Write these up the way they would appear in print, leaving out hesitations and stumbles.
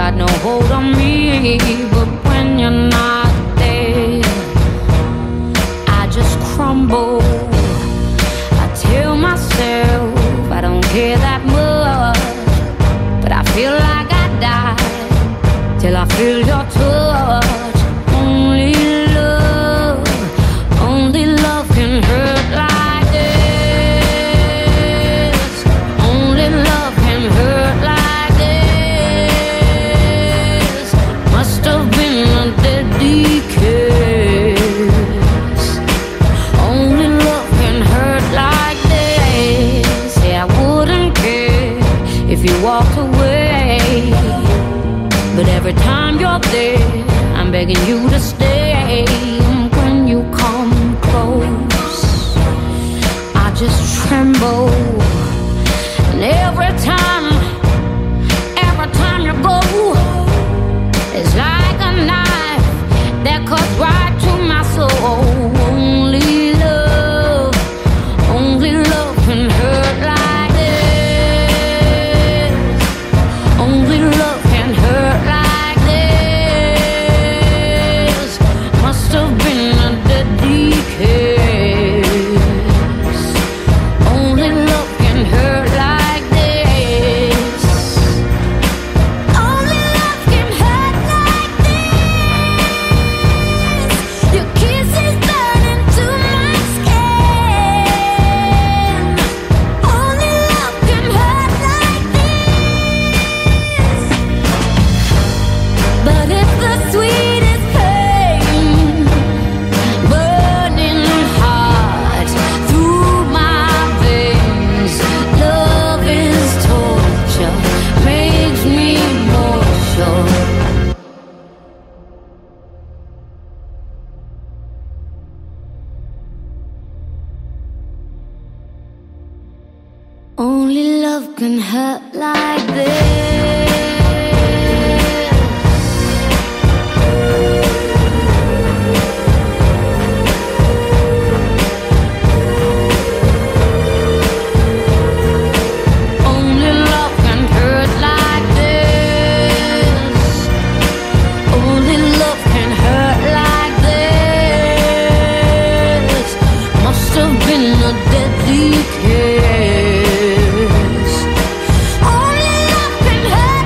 got no hold on me. But when you're not there, I just crumble. I tell myself I don't care that much, but I feel like I die till I feel your touch. Only love can hurt like this. Only love can hurt like this. Must have been a deadly kiss. Only love can hurt like this. Say I wouldn't care if you walked away, but every time you're there, I'm begging you to stay. When you come close, I just tremble. And every time you go, it's like a knife that cuts right to my soul. Only love can hurt like this. Only love can hurt like this. Must have been a deadly kiss. Only love can hurt like this. Only love can hurt like this. Your kiss is burning to my skin. Only love can hurt like this. But it's the sweetest pain, burning hot through my veins. Love is torture, makes me more sure. Only love can hurt like this. Only love can hurt like this. Only love can hurt like this. Must have been a deadly kiss. Only love can hurt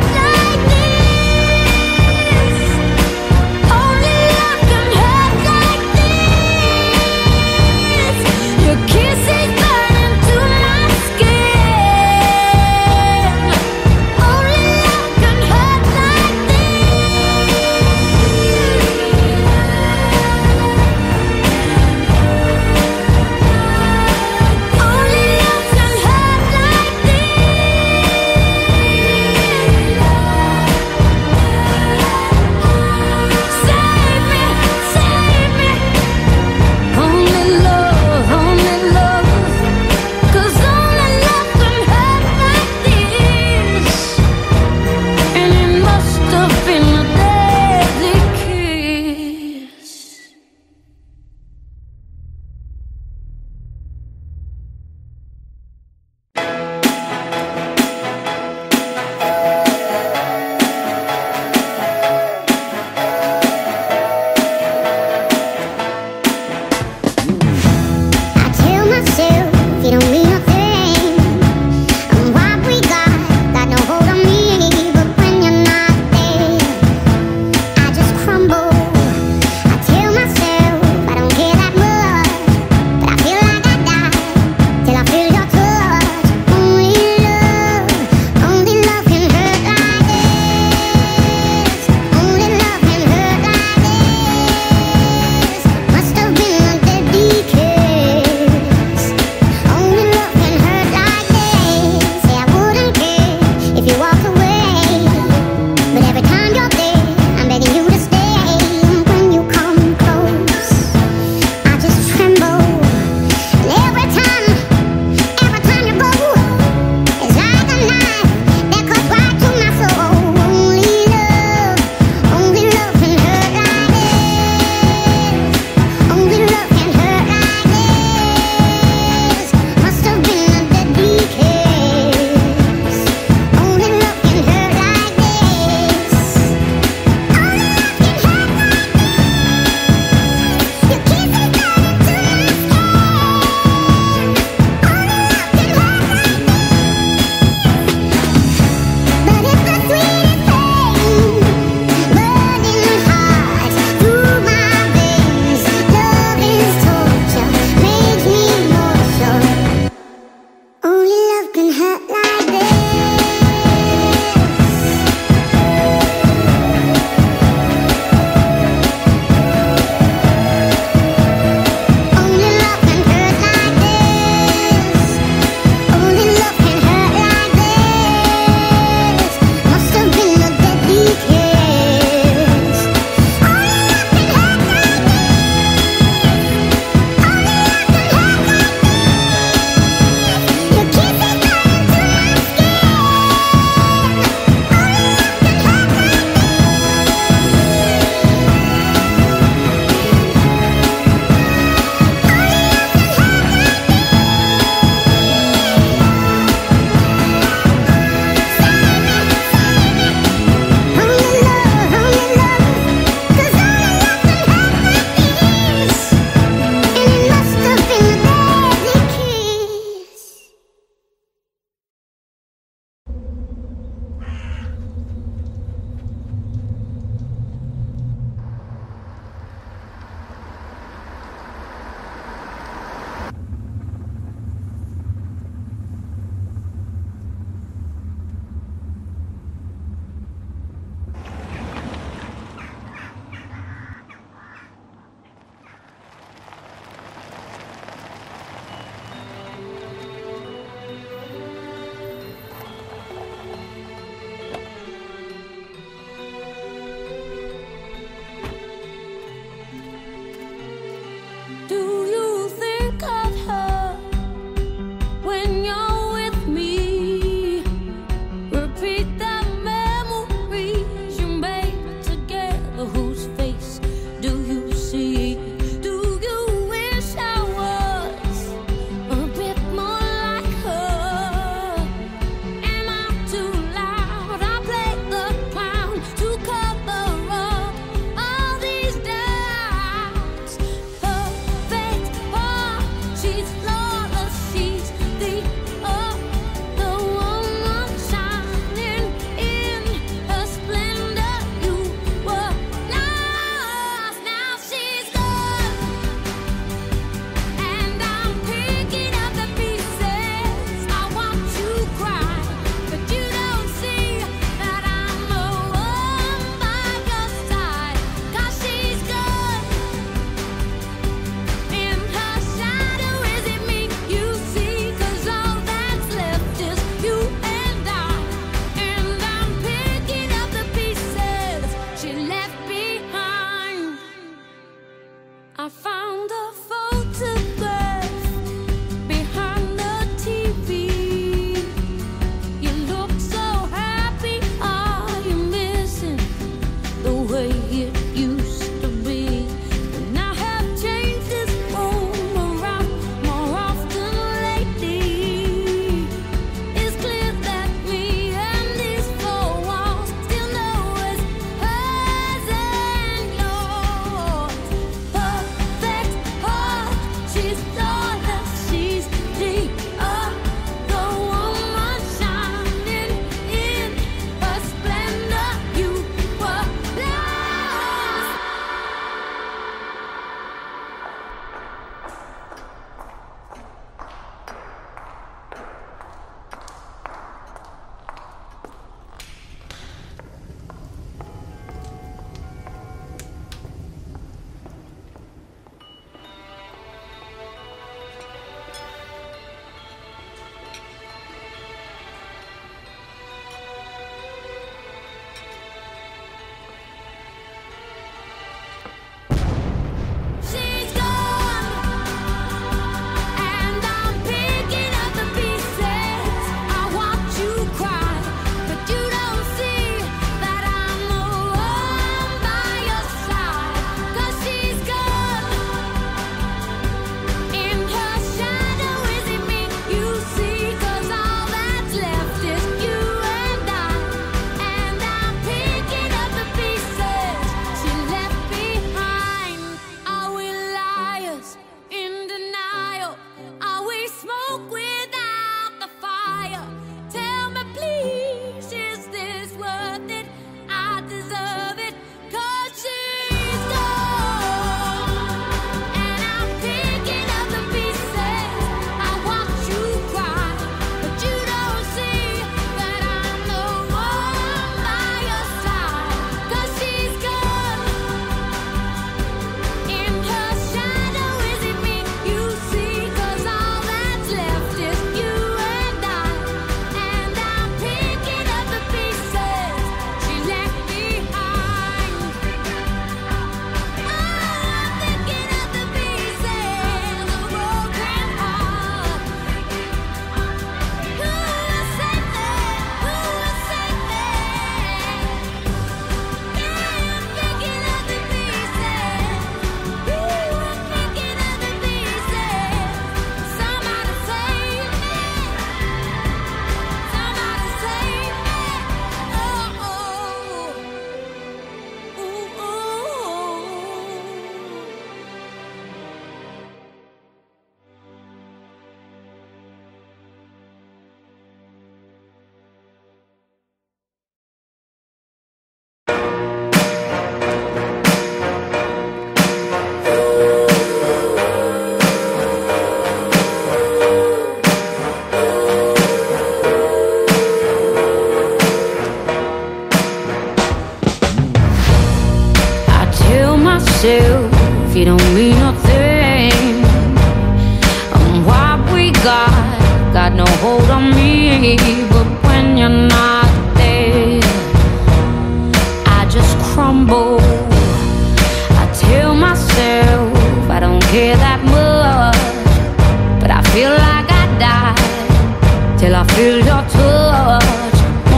myself, you don't mean nothing. What we got no hold on me. But when you're not there, I just crumble. I tell myself I don't care that much, but I feel like I die till I feel your touch.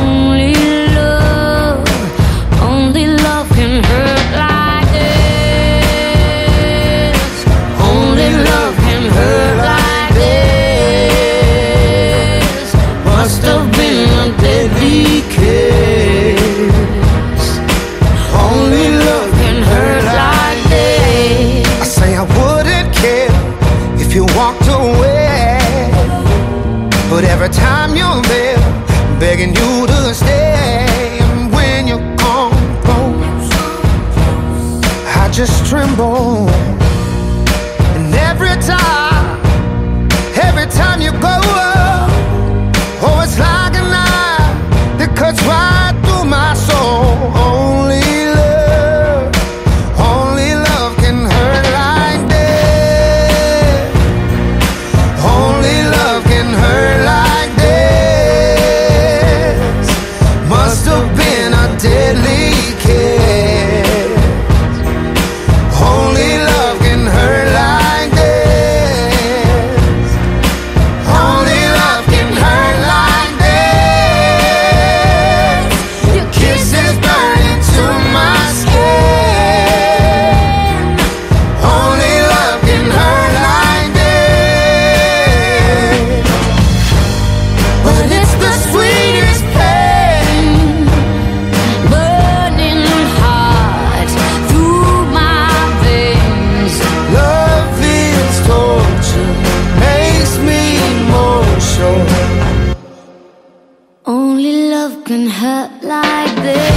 Only love can hurt like this. Only love can hurt like this. Must have been a deadly kiss. Only love can hurt like this. I say I wouldn't care if you walked away, but every time you're there, begging you to stay. And when you come close, I just tremble. And every time you go, oh, it's like a knife that cuts right through my soul. Only love can hurt like this. Only love can hurt like this. Must have been a deadly kiss. Only love can hurt like this. Only love can hurt like this. Your kisses burn into my skin. Only love can hurt like this. But it's the sweetest pain, Burning hot through my veins. love is torture, makes me emotional. Only love can hurt like this.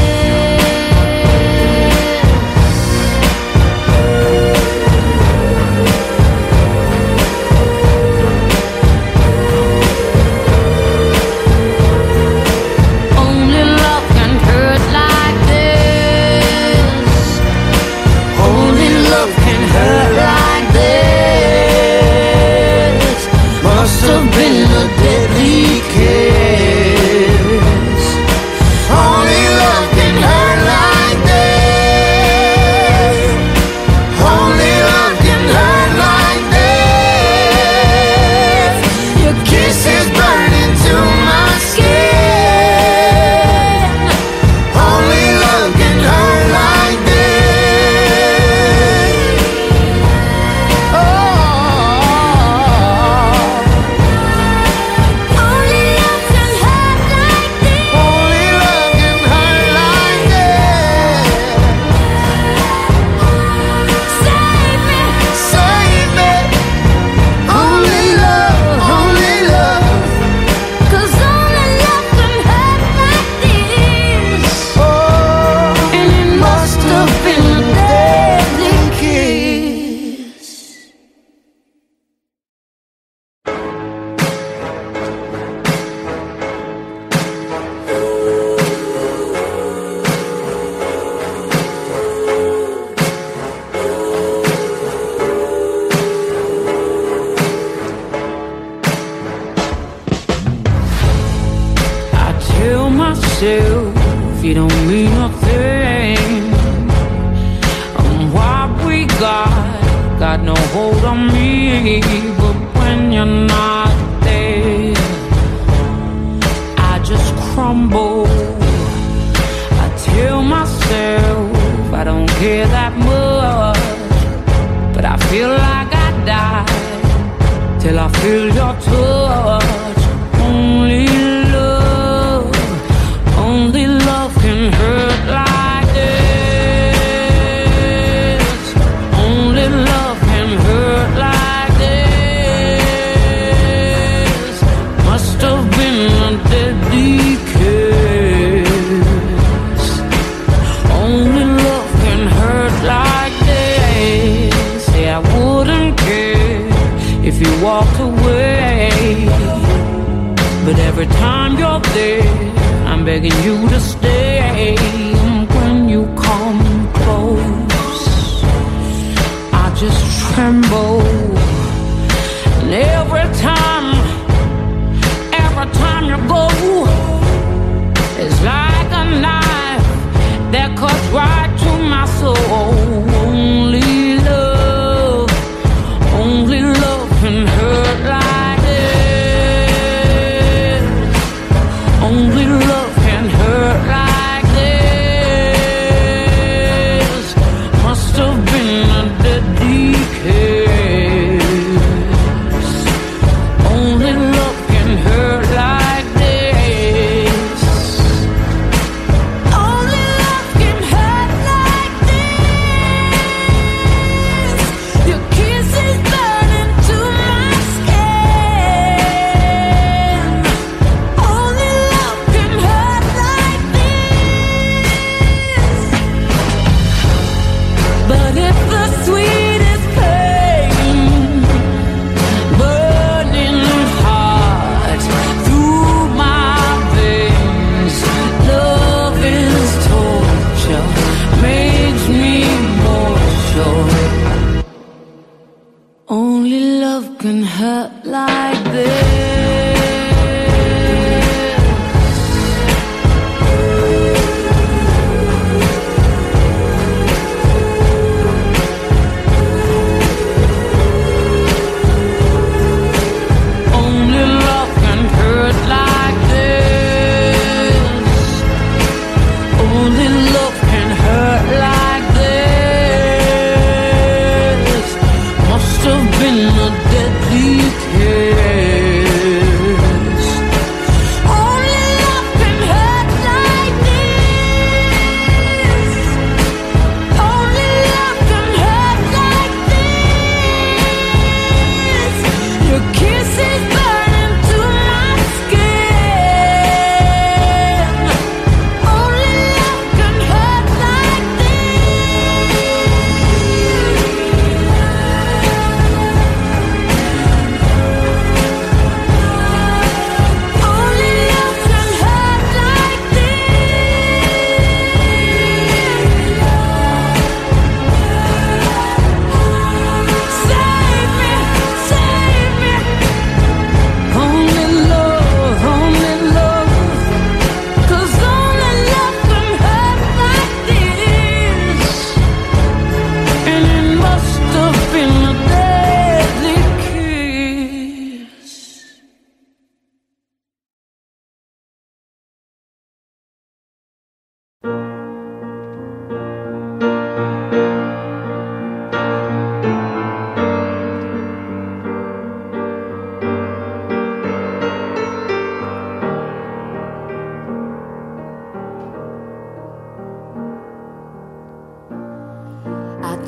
Only love can hurt like this. Only love can hurt like this. Must have been a deadly kiss. Only love can hurt like this. Only love can hurt like this. Your kisses burn into my skin. Only love can hurt like this. Oh, Only love can hurt like this. only love can hurt like this. Save me, Save me. Only love, only love. 'cause only love can hurt like this. Oh, And it must have been a deadly kiss. I tell myself you don't mean nothing. What we got no hold on me. But when you're not there, I just crumble. I tell myself I don't care that much, but I feel like I die till I feel your touch. Only love can hurt like this. Only love can hurt like this. Must have been a deadly kiss. Only love can hurt like this. Yeah, I wouldn't care if you walked away, but every time you're there, I'm begging you to stay. When you come close,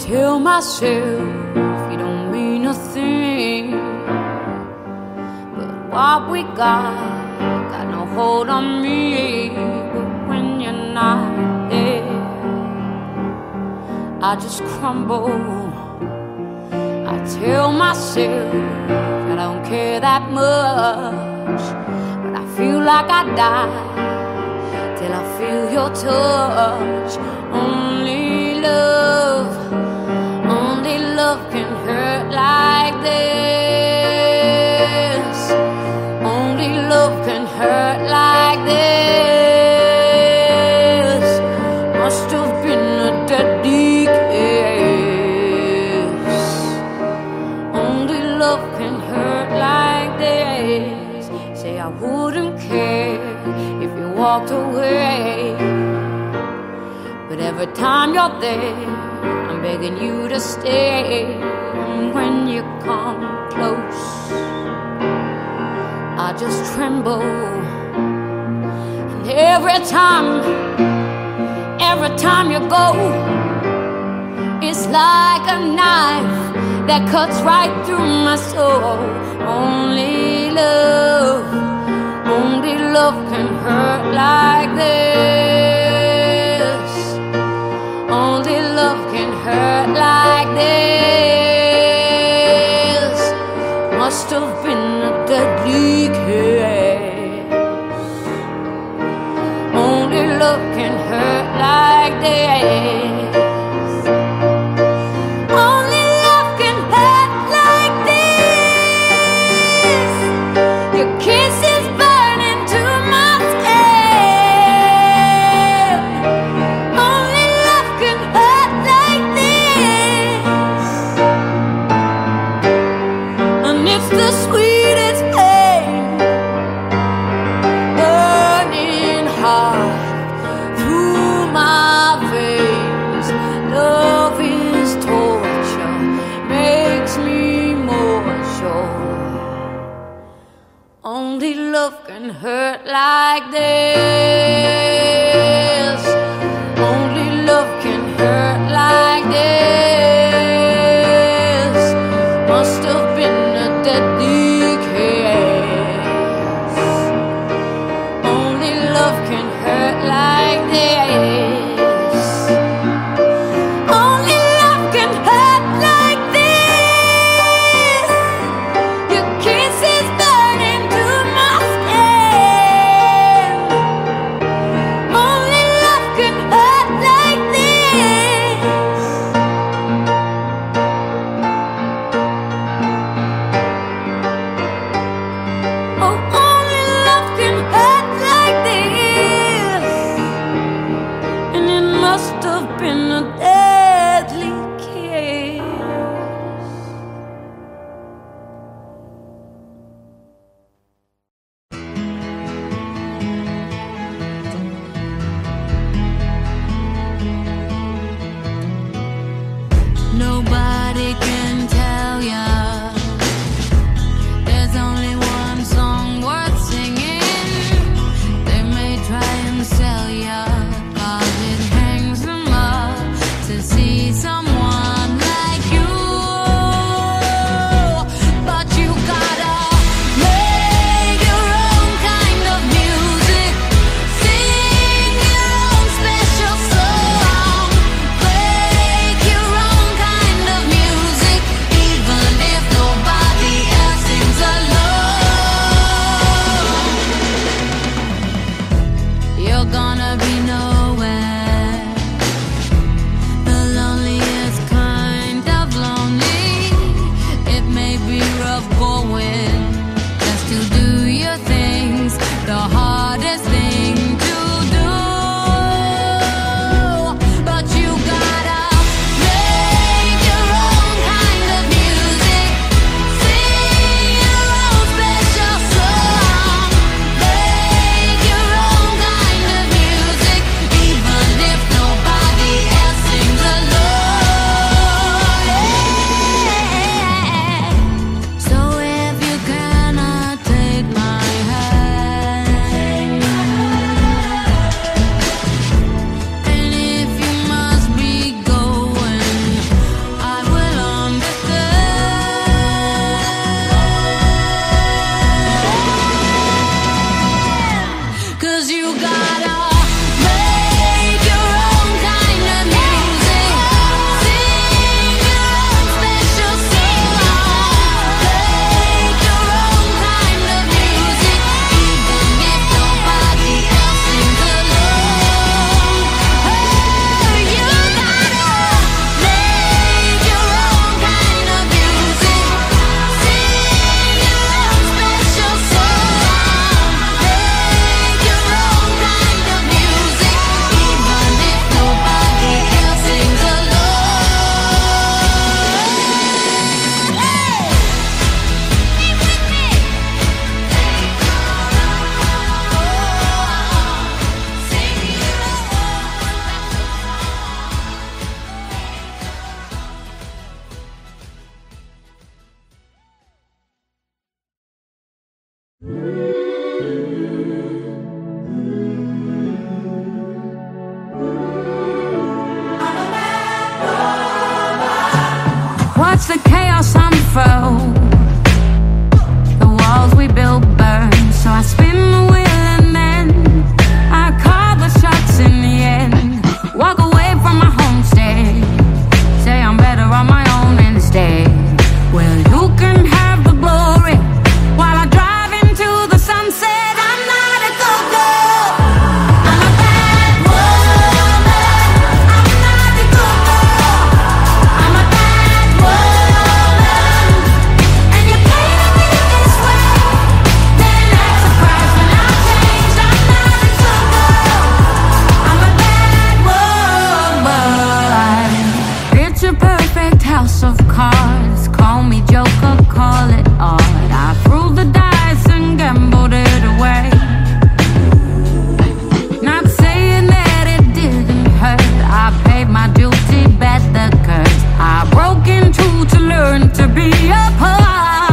tell myself you don't mean a thing, but what we got no hold on me. But when you're not there, I just crumble. I tell myself I don't care that much, but I feel like I die till I feel your touch. Only love can hurt like this. Only love can hurt like this. Must have been a deadly kiss. Only love can hurt like this. Say I wouldn't care if you walked away, but every time you're there, I'm begging you to stay. And when you come close, I just tremble. And every time you go, it's like a knife that cuts right through my soul. Only love can hurt like this. Only love can hurt like this. Must have been a deadly kiss. Only love can hurt like this. Only love can hurt like this. Your kiss is burning to my skin. Only love can hurt like this. And it's the sweetest pain, burning hard through my veins. Love is torture, makes me more sure. Only love can hurt like this. Only love can hurt like this. Must have been a deadly kiss. Only love can hurt like this. Only love can hurt like this. Your kiss is burning to my skin. Only love can hurt like this. Oh, only love can hurt like this. And it must have been a deadly kiss. Nobody can tell ya there's only one song worth singing. They may try and sell ya, 'cause it hangs them up house of cards. Call me Joker, call it art. I threw the dice and gambled it away. Not saying that it didn't hurt. I paid my duty, bet the curse. I broke in two to learn to be a part.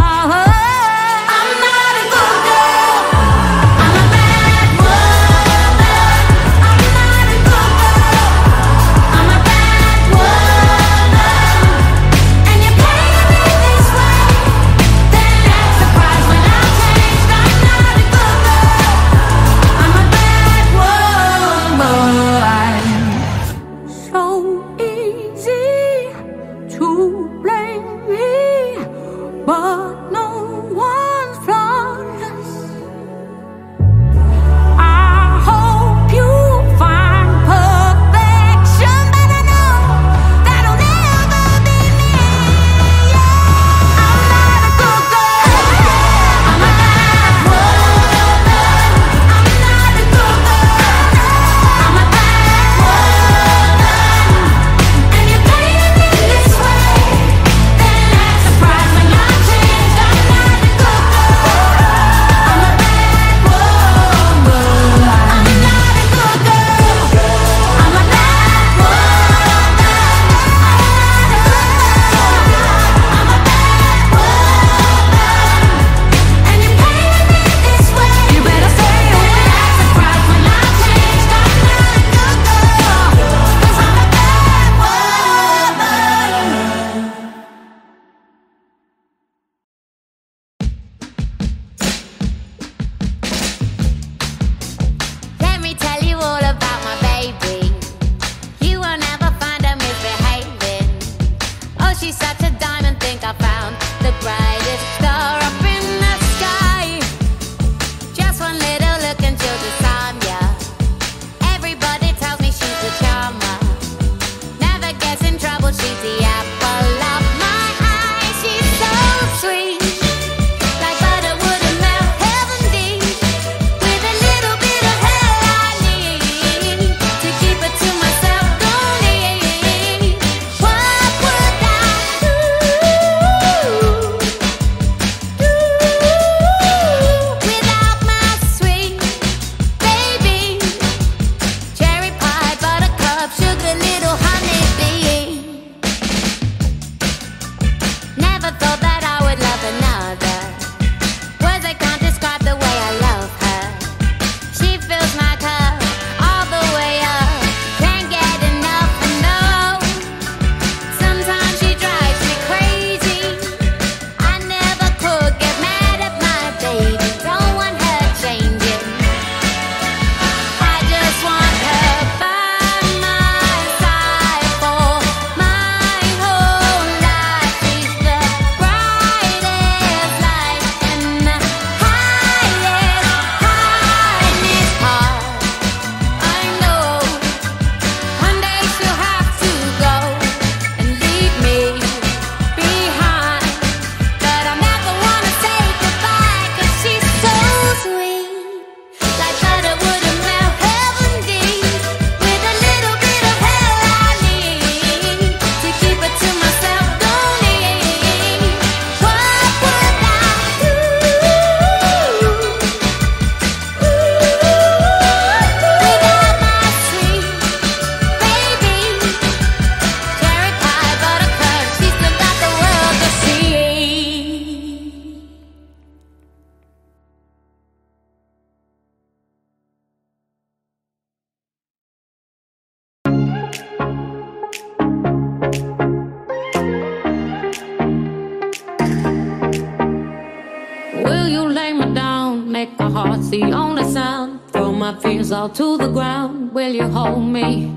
heart's the only sound. Throw my fears all to the ground. Will you hold me?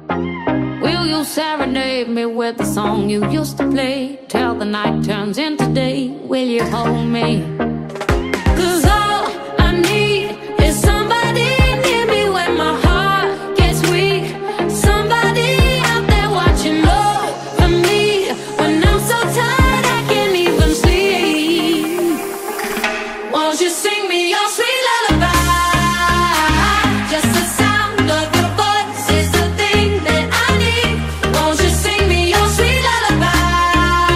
Will you serenade me with the song you used to play till the night turns into day? Will you hold me? 'Cause all I need is somebody near me when my heart gets weak. Somebody out there watching over me when I'm so tired I can't even sleep. Won't you sing me your sweet lullaby? Just the sound of your voice is the thing that I need. Won't you sing me your sweet lullaby?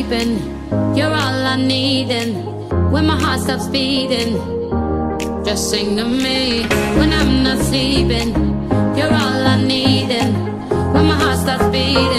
sleeping, you're all I need. And when my heart stops beating, just sing to me. When I'm not sleeping, you're all I need. And when my heart stops beating,